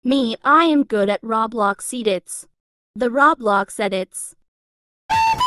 Me, I am good at Roblox edits. The Roblox edits.